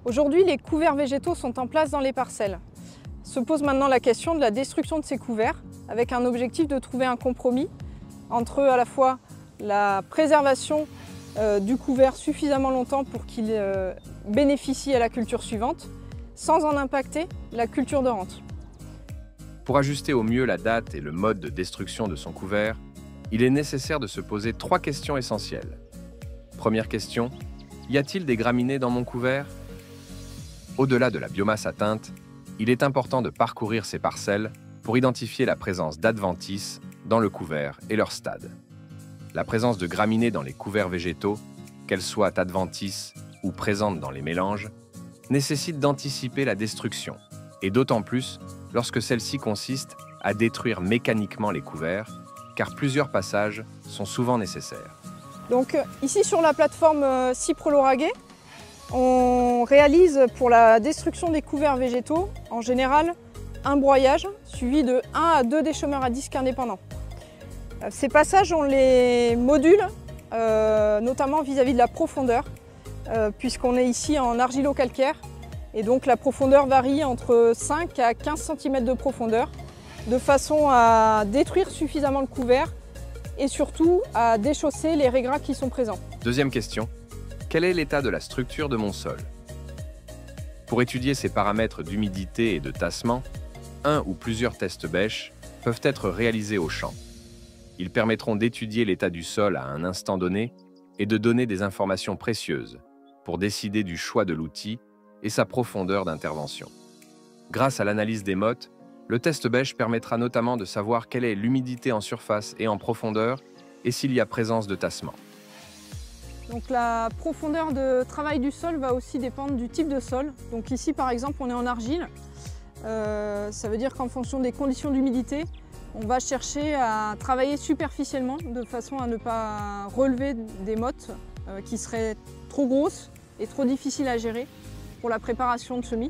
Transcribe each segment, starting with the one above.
Aujourd'hui, les couverts végétaux sont en place dans les parcelles. Se pose maintenant la question de la destruction de ces couverts, avec un objectif de trouver un compromis entre à la fois la préservation du couvert suffisamment longtemps pour qu'il bénéficie à la culture suivante, sans en impacter la culture de rente. Pour ajuster au mieux la date et le mode de destruction de son couvert, il est nécessaire de se poser 3 questions essentielles. Première question, y a-t-il des graminées dans mon couvert? Au-delà de la biomasse atteinte, il est important de parcourir ces parcelles pour identifier la présence d'adventices dans le couvert et leur stade. La présence de graminées dans les couverts végétaux, qu'elles soient adventices ou présentes dans les mélanges, nécessite d'anticiper la destruction, et d'autant plus lorsque celle-ci consiste à détruire mécaniquement les couverts, car plusieurs passages sont souvent nécessaires. Donc ici sur la plateforme Cyproloragé, on réalise pour la destruction des couverts végétaux, en général, un broyage suivi de 1 à 2 déchômeurs à disque indépendants. Ces passages, on les module, notamment vis-à-vis de la profondeur, puisqu'on est ici en argilo-calcaire, et donc la profondeur varie entre 5 à 15 cm de profondeur, de façon à détruire suffisamment le couvert et surtout à déchausser les raigrats qui sont présents. Deuxième question, quel est l'état de la structure de mon sol? Pour étudier ces paramètres d'humidité et de tassement, un ou plusieurs tests bêches peuvent être réalisés au champ. Ils permettront d'étudier l'état du sol à un instant donné et de donner des informations précieuses pour décider du choix de l'outil et sa profondeur d'intervention. Grâce à l'analyse des mottes, le test bêche permettra notamment de savoir quelle est l'humidité en surface et en profondeur et s'il y a présence de tassement. Donc la profondeur de travail du sol va aussi dépendre du type de sol. Donc ici par exemple on est en argile. Ça veut dire qu'en fonction des conditions d'humidité, on va chercher à travailler superficiellement de façon à ne pas relever des mottes qui seraient trop grosses et trop difficiles à gérer pour la préparation de semis.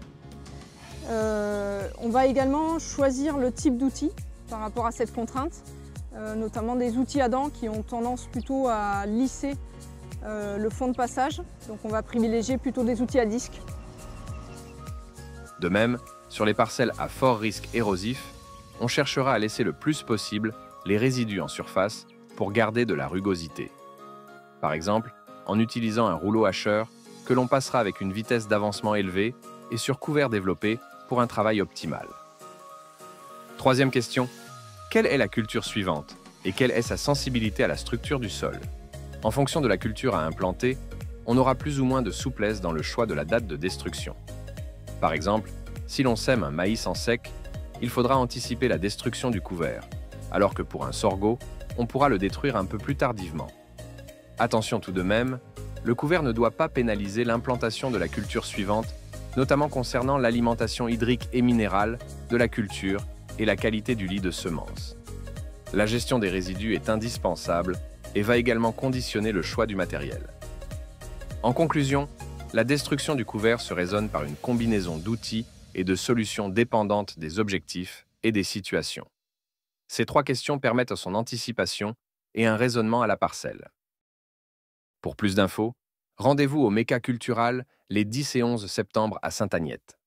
On va également choisir le type d'outil par rapport à cette contrainte, notamment des outils à dents qui ont tendance plutôt à lisser le fond de passage, donc on va privilégier plutôt des outils à disque. De même, sur les parcelles à fort risque érosif, on cherchera à laisser le plus possible les résidus en surface pour garder de la rugosité. Par exemple, en utilisant un rouleau hacheur que l'on passera avec une vitesse d'avancement élevée et sur couvert développé pour un travail optimal. Troisième question, quelle est la culture suivante et quelle est sa sensibilité à la structure du sol? En fonction de la culture à implanter, on aura plus ou moins de souplesse dans le choix de la date de destruction. Par exemple, si l'on sème un maïs en sec, il faudra anticiper la destruction du couvert, alors que pour un sorgho, on pourra le détruire un peu plus tardivement. Attention tout de même, le couvert ne doit pas pénaliser l'implantation de la culture suivante, notamment concernant l'alimentation hydrique et minérale de la culture et la qualité du lit de semence. La gestion des résidus est indispensable et va également conditionner le choix du matériel. En conclusion, la destruction du couvert se raisonne par une combinaison d'outils et de solutions dépendantes des objectifs et des situations. Ces 3 questions permettent son anticipation et un raisonnement à la parcelle. Pour plus d'infos, rendez-vous au Méca Cultural les 10 et 11 septembre à Sainte-Agnette.